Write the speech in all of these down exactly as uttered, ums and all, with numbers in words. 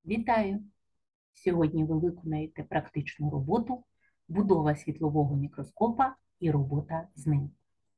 Вітаю! Сьогодні ви виконаєте практичну роботу «Будова світлового мікроскопа і робота з ним».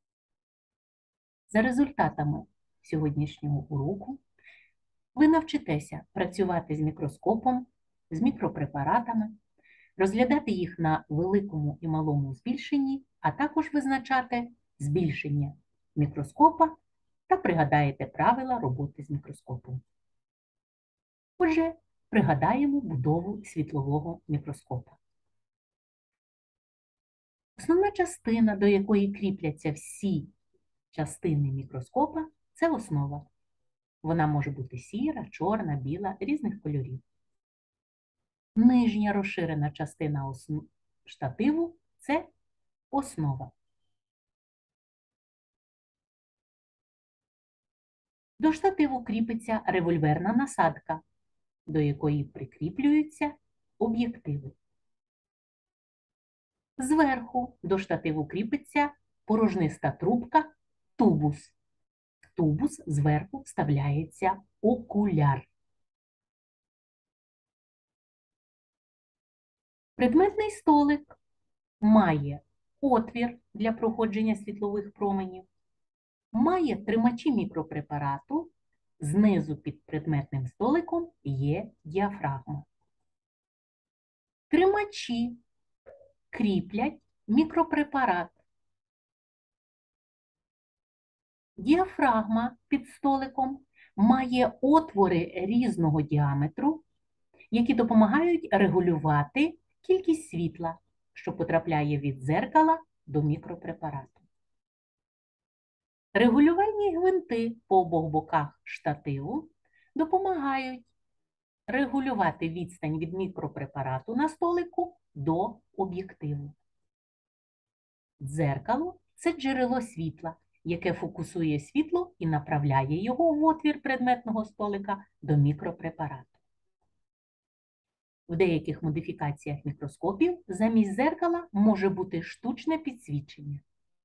За результатами сьогоднішнього уроку ви навчитеся працювати з мікроскопом, з мікропрепаратами, розглядати їх на великому і малому збільшенні, а також визначати збільшення мікроскопа та пригадаєте правила роботи з мікроскопом. Отже, пригадаємо будову світлового мікроскопа. Основна частина, до якої кріпляться всі частини мікроскопа, це основа. Вона може бути сіра, чорна, біла, різних кольорів. Нижня розширена частина осн... штативу – це основа. До штативу кріпиться револьверна насадка, до якої прикріплюються об'єктиви. Зверху до штативу кріпиться порожниста трубка тубус. В тубус зверху вставляється окуляр. Предметний столик має отвір для проходження світлових променів, має тримачі мікропрепарату, знизу під предметним столиком є діафрагма. Тримачі кріплять мікропрепарат. Діафрагма під столиком має отвори різного діаметру, які допомагають регулювати кількість світла, що потрапляє від дзеркала до мікропрепарату. Регулювальні гвинти по обох боках штативу допомагають регулювати відстань від мікропрепарату на столику до об'єктиву. Дзеркало – це джерело світла, яке фокусує світло і направляє його в отвір предметного столика до мікропрепарату. В деяких модифікаціях мікроскопів замість дзеркала може бути штучне підсвічення.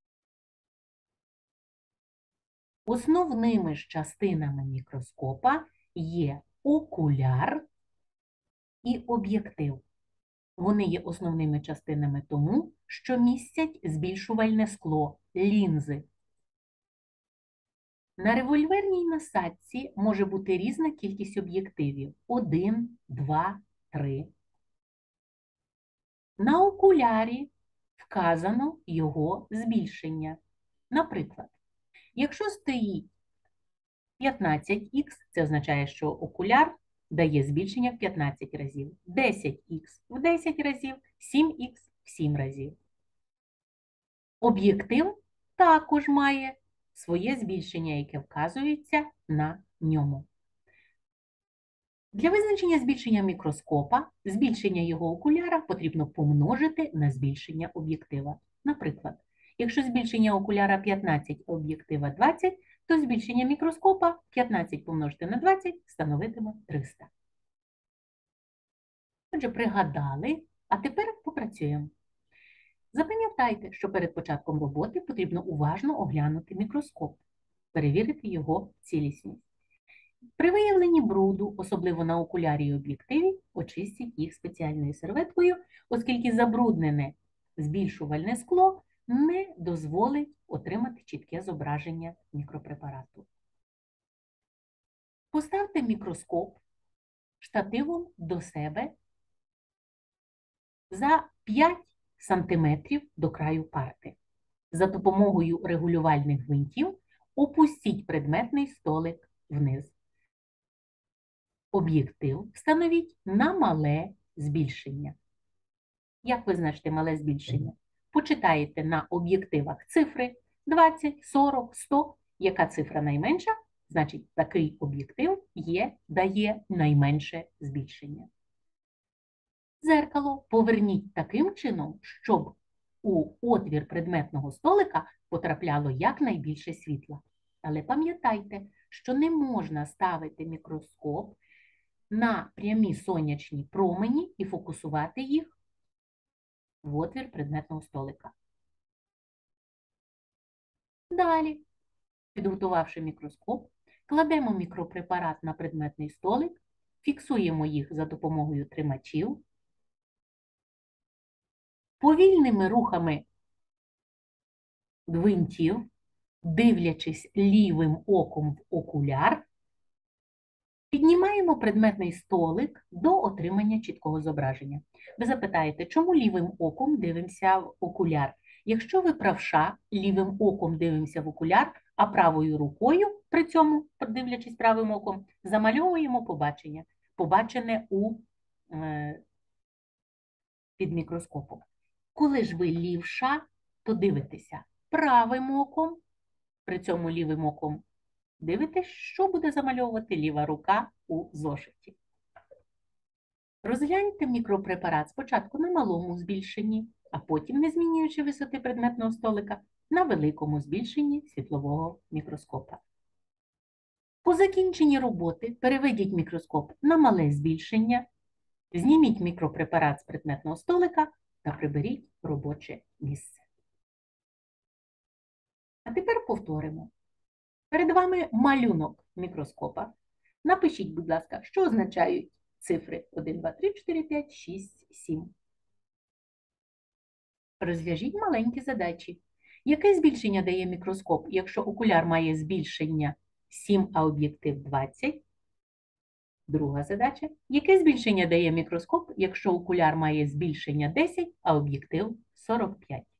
Основними ж частинами мікроскопа є окуляр і об'єктив. Вони є основними частинами тому, що містять збільшувальне скло – лінзи. На револьверній насадці може бути різна кількість об'єктивів – один, два, три. На окулярі вказано його збільшення. Наприклад, якщо стоїть п'ятнадцять ікс, це означає, що окуляр дає збільшення в п'ятнадцять разів, десять ікс в десять разів, сім ікс в сім разів. Об'єктив також має своє збільшення, яке вказується на ньому. Для визначення збільшення мікроскопа, збільшення його окуляра потрібно помножити на збільшення об'єктива. Наприклад, якщо збільшення окуляра п'ятнадцять, а об'єктива двадцять, то збільшення мікроскопа п'ятнадцять помножити на двадцять становитиме триста. Отже, пригадали, а тепер попрацюємо. Запам'ятайте, що перед початком роботи потрібно уважно оглянути мікроскоп, перевірити його цілісність. При виявленні бруду, особливо на окулярі і об'єктиві, очистіть їх спеціальною серветкою, оскільки забруднене збільшувальне скло не дозволить отримати чітке зображення мікропрепарату. Поставте мікроскоп штативом до себе за п'ять сантиметрів до краю парти. За допомогою регулювальних гвинтів опустіть предметний столик вниз. Об'єктив встановіть на мале збільшення. Як визначити мале збільшення? Почитаєте на об'єктивах цифри двадцять, сорок, сто. Яка цифра найменша? Значить, такий об'єктив є, дає найменше збільшення. Дзеркало поверніть таким чином, щоб у отвір предметного столика потрапляло якнайбільше світла. Але пам'ятайте, що не можна ставити мікроскоп на прямі сонячні промені і фокусувати їх в отвір предметного столика. Далі, підготувавши мікроскоп, кладемо мікропрепарат на предметний столик Фіксуємо їх за допомогою тримачів. Повільними рухами гвинтів, дивлячись лівим оком в окуляр, піднімаємо предметний столик до отримання чіткого зображення. Ви запитаєте, чому лівим оком дивимося в окуляр? Якщо ви правша, лівим оком дивимося в окуляр, а правою рукою, при цьому, дивлячись правим оком, замальовуємо побачення, побачене у, е, під мікроскопом. Коли ж ви лівша, то дивитеся правим оком, при цьому лівим оком дивитесь, що буде замальовувати ліва рука у зошиті. Розгляньте мікропрепарат спочатку на малому збільшенні, а потім, не змінюючи висоти предметного столика, на великому збільшенні світлового мікроскопа. По закінченні роботи переведіть мікроскоп на мале збільшення, зніміть мікропрепарат з предметного столика та приберіть робоче місце. А тепер повторимо. Перед вами малюнок мікроскопа. Напишіть, будь ласка, що означають цифри один, два, три, чотири, п'ять, шість, сім. Розв'яжіть маленькі задачі. Яке збільшення дає мікроскоп, якщо окуляр має збільшення сім, а об'єктив двадцять? Друга задача. Яке збільшення дає мікроскоп, якщо окуляр має збільшення десять, а об'єктив сорок п'ять?